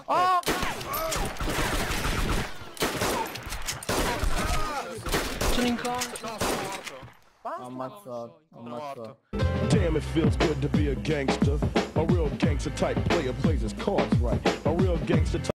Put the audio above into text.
Oh! Sono in conto. Ammazzato, ammazzato. Damn, it feels good to be a gangster. A real gangster type player plays his cards right. A real gangster type.